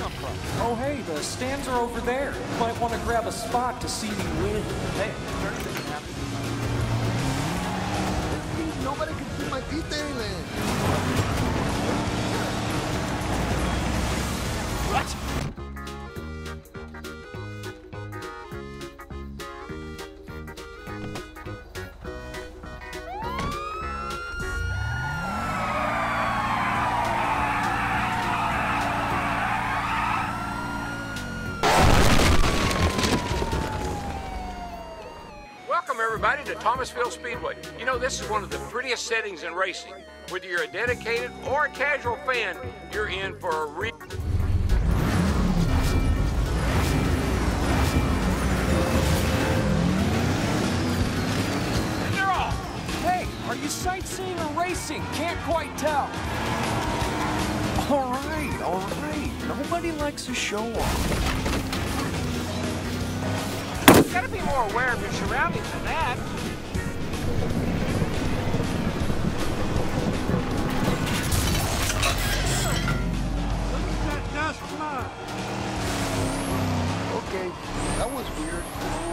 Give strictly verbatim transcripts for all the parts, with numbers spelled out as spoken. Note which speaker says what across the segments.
Speaker 1: come from?
Speaker 2: Oh, hey, the stands are over there. Might want to grab a spot to see me win.
Speaker 1: Hey, is there anything happening?
Speaker 3: Nobody can see my detailing.
Speaker 1: What?
Speaker 4: Welcome everybody to Thomasville Speedway. You know, this is one of the prettiest settings in racing. Whether you're a dedicated or a casual fan, you're in for a real...
Speaker 2: They're off! Hey, are you sightseeing or racing? Can't quite tell. All right, all right. Nobody likes a show-off.
Speaker 1: You gotta be more aware of your surroundings than that. Look at that dust fly.
Speaker 3: Okay, that was weird.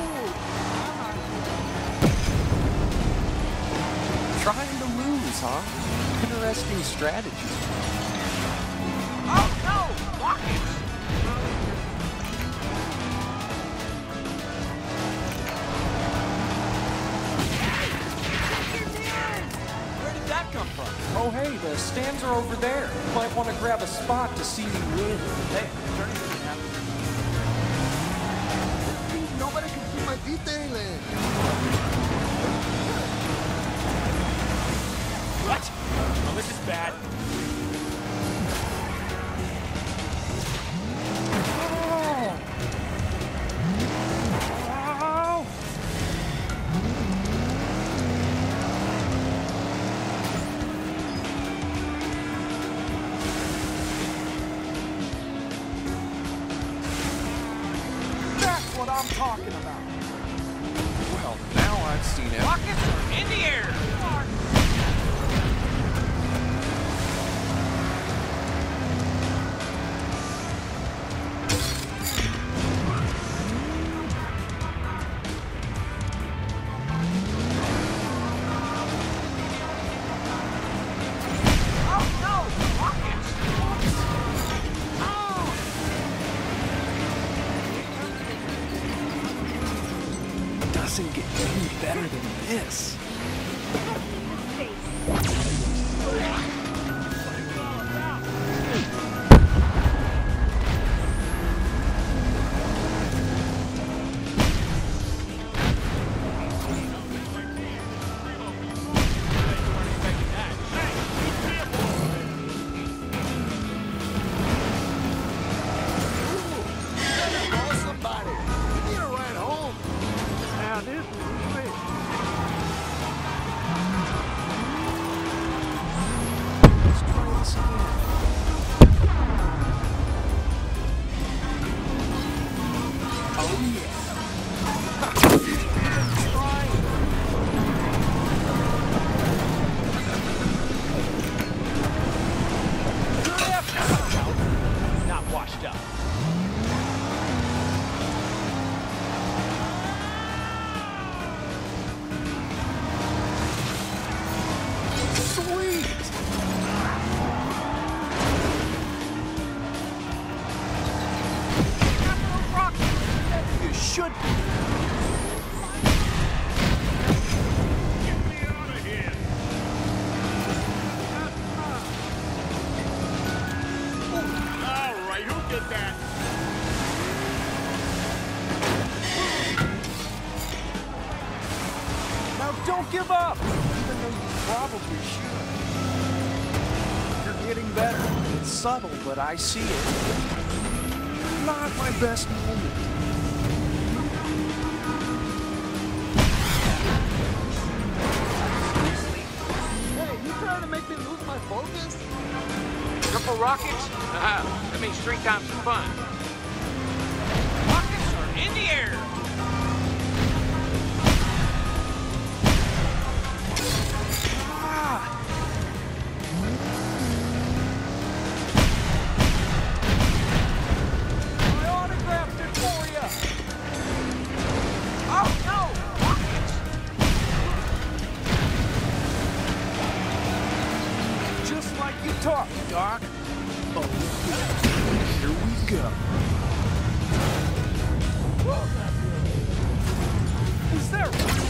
Speaker 2: Trying to lose, huh? Interesting strategy.
Speaker 1: Oh no! Rockets!
Speaker 2: Oh, hey, the stands are over there. Might want to grab a spot to see me win.
Speaker 1: Hey, is there anything happening?
Speaker 3: Nobody can see my detailing.
Speaker 1: What? Oh, this is bad.
Speaker 2: What I'm talking about. Well, now I've seen it.
Speaker 1: Rockets are in the air!
Speaker 2: Doesn't get any better than this.
Speaker 3: Call somebody. You need a ride home.
Speaker 1: Now this is sweet.
Speaker 2: Let's try this again. Oh, yeah.
Speaker 1: Not washed up.
Speaker 2: Sweet! You should be.
Speaker 1: Get me out of here! All right, who did that?
Speaker 2: Now don't give up, even though you probably should. You're getting better. It's subtle, but I see it. Not my best moment.
Speaker 3: Hey, you trying to make me lose my focus?
Speaker 4: Triple rockets? Uh-huh. That means three times the fun.
Speaker 1: Rockets are in the air!
Speaker 2: Here we go. Is that right?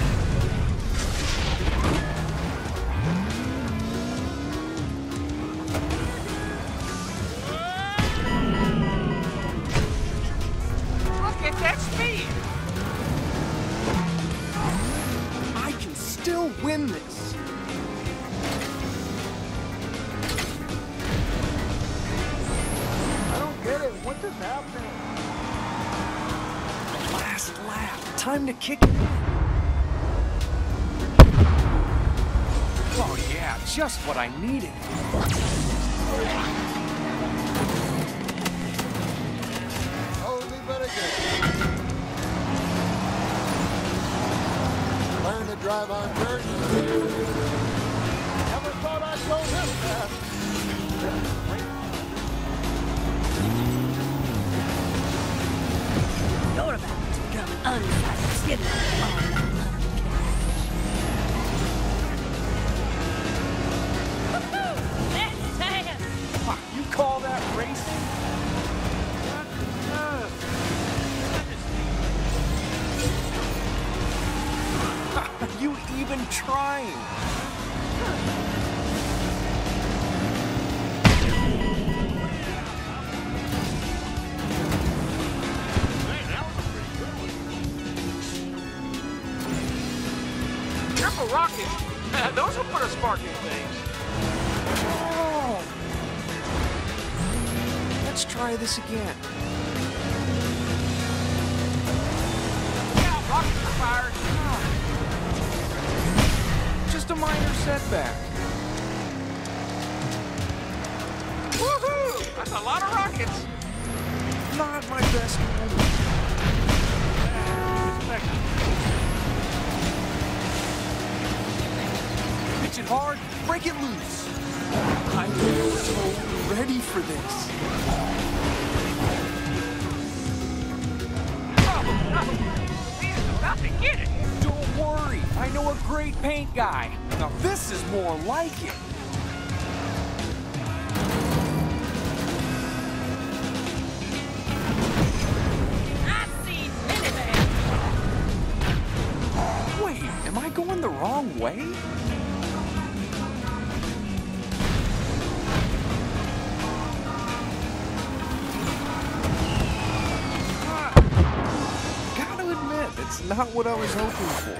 Speaker 4: Look at that speed!
Speaker 2: I can still win this.
Speaker 3: I don't get it. What just happened?
Speaker 2: Last lap. Time to kick it in. Oh yeah, just what I needed.
Speaker 3: Only but a good. Learn to drive on dirt. Never thought I'd go this fast.
Speaker 5: You're about to become an unsighted skidler on that Woohoo! Let's dance!
Speaker 2: Fuck, you call that racing? Are you even trying?
Speaker 4: Careful rockets! Those will put a spark in things.
Speaker 2: Oh. Let's try this again.
Speaker 4: Look out, rockets are fired!
Speaker 2: Just a minor setback.
Speaker 4: Woohoo! That's a lot of rockets!
Speaker 2: Not my best moment. Pitch it hard, break it loose. I'm so ready for this.
Speaker 4: Oh, no! He's about to get it!
Speaker 2: Don't worry, I know a great paint guy. Now this is more like it.
Speaker 5: I see minivan!
Speaker 2: Wait, am I going the wrong way? Gotta admit, it's not what I was hoping for.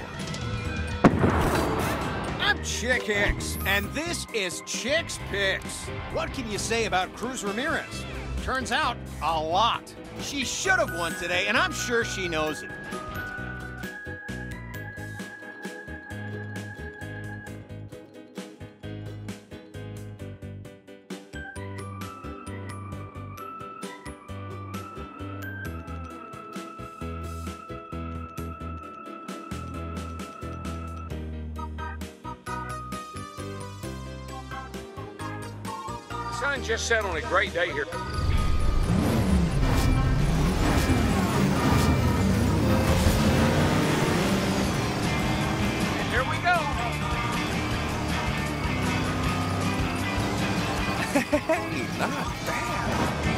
Speaker 6: I'm Chick Hicks, and this is Chick's Picks. What can you say about Cruz Ramirez? Turns out, a lot. She should have won today, and I'm sure she knows it.
Speaker 4: The sun just set on a great day here. And here we go.
Speaker 2: Hey, not bad.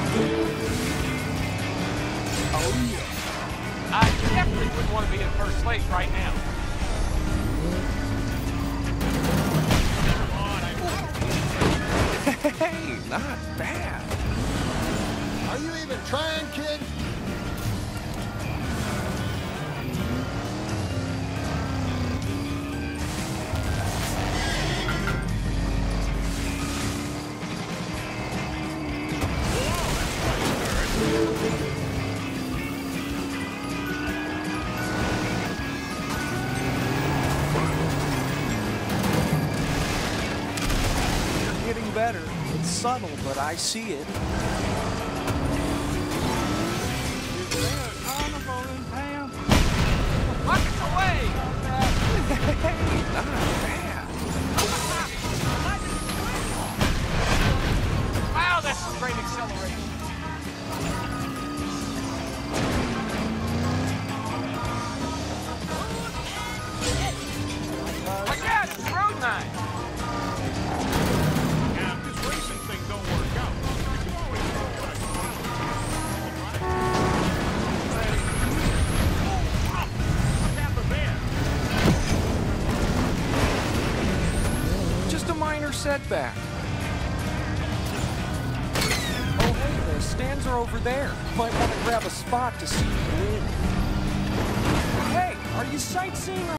Speaker 2: Oh yeah.
Speaker 4: I definitely wouldn't want to be in first place right now.
Speaker 2: Hey, not bad.
Speaker 3: Are you even trying, kid?
Speaker 2: You're getting better. It's subtle, but I see it.
Speaker 4: Rockets away!
Speaker 2: Hey, not bad.
Speaker 4: Wow, that's some great acceleration. My God, it's road nine.
Speaker 1: Now, if this racing thing don't work out,
Speaker 2: back. Oh, hey, the stands are over there. Might want to grab a spot to see you win. Hey, are you sightseeing or